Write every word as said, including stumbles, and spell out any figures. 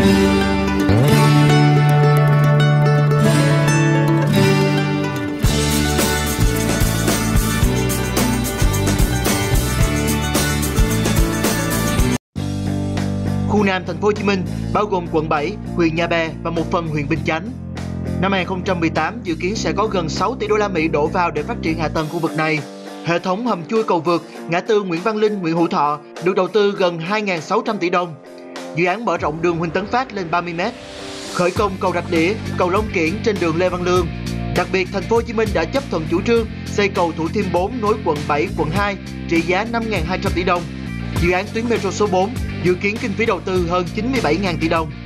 Khu Nam Thành phố Hồ Chí Minh bao gồm quận bảy, huyện Nhà Bè và một phần huyện Bình Chánh. Năm hai nghìn không trăm mười tám dự kiến sẽ có gần sáu tỷ đô la Mỹ đổ vào để phát triển hạ tầng khu vực này. Hệ thống hầm chui cầu vượt ngã tư Nguyễn Văn Linh, Nguyễn Hữu Thọ được đầu tư gần hai nghìn sáu trăm tỷ đồng. Dự án mở rộng đường Huỳnh Tấn Phát lên ba mươi mét, khởi công cầu Rạch Đĩa, cầu Long Kiển trên đường Lê Văn Lương. Đặc biệt, Thành phố Hồ Chí Minh đã chấp thuận chủ trương xây cầu Thủ Thiêm bốn nối quận bảy, quận hai trị giá năm nghìn hai trăm tỷ đồng. Dự án tuyến metro số bốn dự kiến kinh phí đầu tư hơn chín mươi bảy nghìn tỷ đồng.